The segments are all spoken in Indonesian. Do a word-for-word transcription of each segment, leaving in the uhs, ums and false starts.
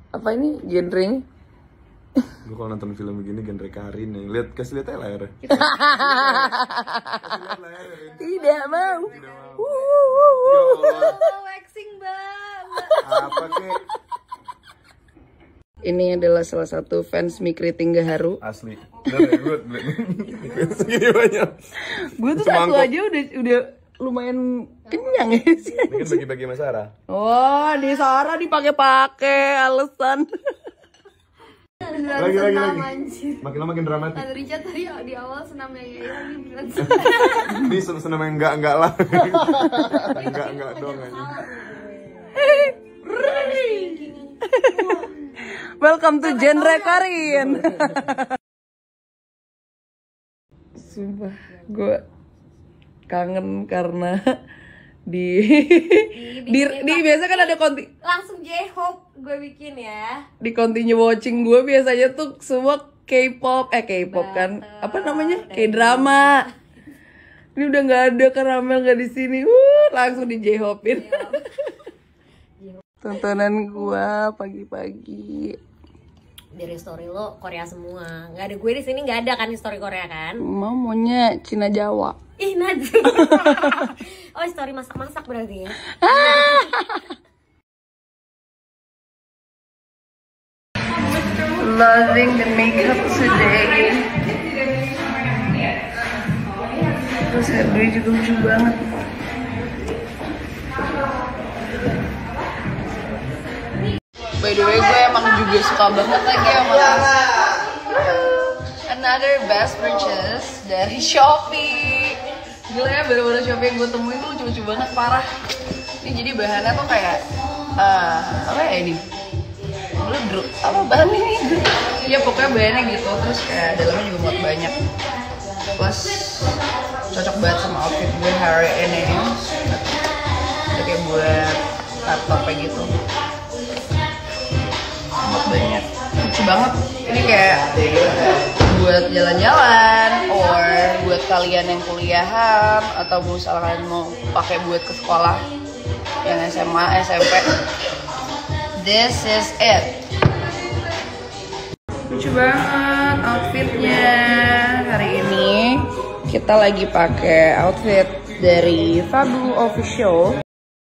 Apa ini genrenya? Gue kalau nonton film begini genre Karin nih. Lihat, kasih lihat aja layarnya. Tidak mau. Ya Allah. Waxing mbak. Apa kek? Ini adalah salah satu fans Mikri Tinggaharu. Asli. Bener ya, gue segini banyak. Gue tuh satu aja udah udah lumayan kenyang ya sih. Ini kan bagi-bagi Mas Sarah. Oh, di Sarah dipakai-pakai alasan. Lagi lagi lagi. Makin lama makin dramatis. Ada Richard tadi di awal senamnya ya ini beneran. Ini sen- senam yang enggak enggak lah. Enggak enggak dong aja. Welcome to genre Korean. Sumpah, gue kangen karena di di, di, di biasa kan ada konti Langsung J-Hope gue bikin ya. di continue watching gue biasanya tuh semua K-pop eh K-pop kan apa namanya K-drama. Ini udah nggak ada karamel nggak di sini, uh, langsung di J-Hope-in. Tontonan gue pagi-pagi. Dari story lo Korea semua, nggak ada gue di sini, nggak ada kan story Korea kan? Mau maunya Cina Jawa. Ih Najwa. Oh story masak-masak berarti ya? Loving the makeup today. Terus hairnya juga lucu banget. By the way, gue emang juga suka banget lagi sama tas. Another best purchase dari Shopee. Gila ya, baru-baru Shopee yang gue temuin tuh lucu-lucu banget, parah. Ini jadi bahannya tuh kayak uh, apa ya ini? Bledru, apa bahan ini? Iya pokoknya bahannya gitu, terus kayak dalamnya juga muat banyak. Plus cocok banget sama outfit gue hari ini. Jadi kayak buat laptopnya gitu. Muat banyak, lucu banget. Ini kayak buat jalan-jalan, or buat kalian yang kuliahan, atau misalkan mau pakai buat ke sekolah yang S M A, S M P. This is it. Lucu banget outfitnya. Hari ini kita lagi pakai outfit dari Fabu Official.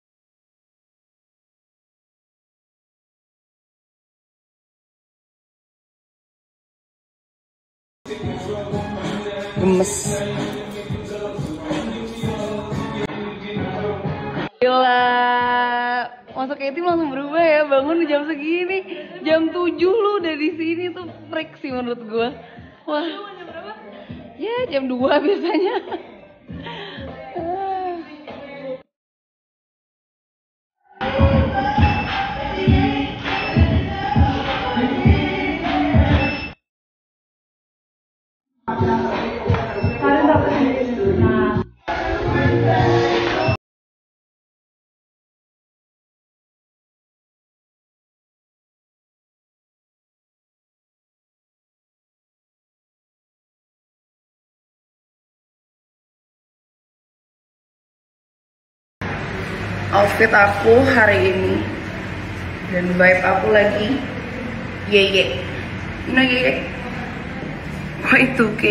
Gemes. Gila. Masuk ke tim langsung berubah ya, bangun di jam segini. Jam tujuh lu udah di sini tuh freak sih menurut gue. Wah. Ya jam dua biasanya. Outfit aku hari ini dan vibe aku lagi ye ye, you know ye ye, Y two K.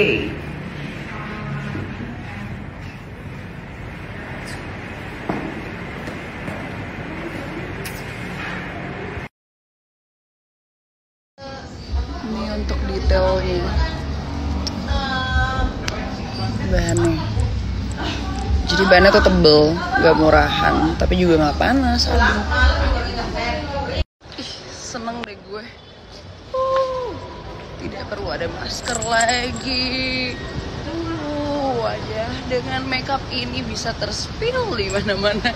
Ini untuk detailnya, bahannya. Jadi bahannya tuh tebel, gak murahan, tapi juga gak panas. Aduh. Ih, seneng deh gue. Uh, tidak perlu ada masker lagi. Uh, wajah dengan makeup ini bisa terspill di mana-mana.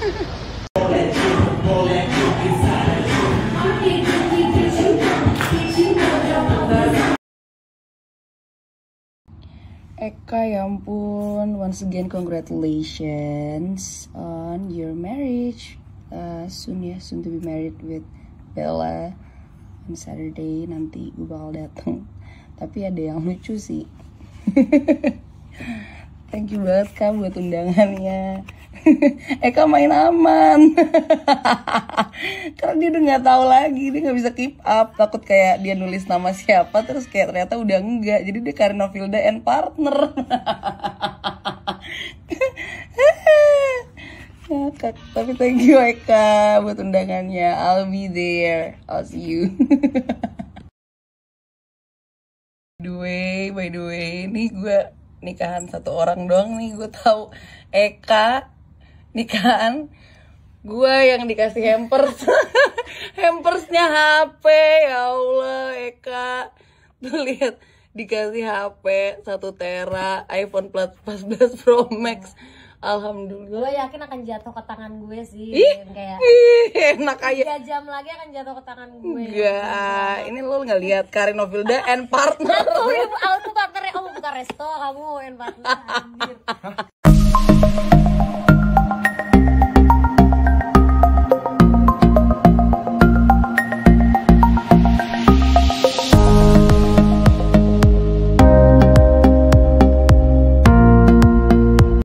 Eka, ya ampun, once again congratulations on your marriage. Uh, soon ya, soon to be married with Bella on Saturday. Nanti gue bakal dateng. Tapi ada yang lucu sih. Thank you banget Kak buat undangannya. Eka main aman. Karena dia udah nggak tahu lagi, dia nggak bisa keep up, takut kayak dia nulis nama siapa terus kayak ternyata udah enggak, jadi dia Karinofilda and partner. Ngakak. Tapi thank you Eka buat undangannya. I'll be there, I'll see you. By the way, by the way, nih gue nikahan satu orang doang nih, gue tahu Eka nikahan gue yang dikasih hampers. Hampersnya H P, ya Allah Eka. Tuh lihat, dikasih H P satu tera, iPhone empat belas Pro Max. Alhamdulillah. Gue yakin akan jatuh ke tangan gue sih. Ih, kayak ih, enak aja. tiga jam lagi akan jatuh ke tangan gue. Enggak, ini lo nggak lihat Karinofilda and partner. Aku, aku partnernya, oh bukan resto, kamu and partner anjir.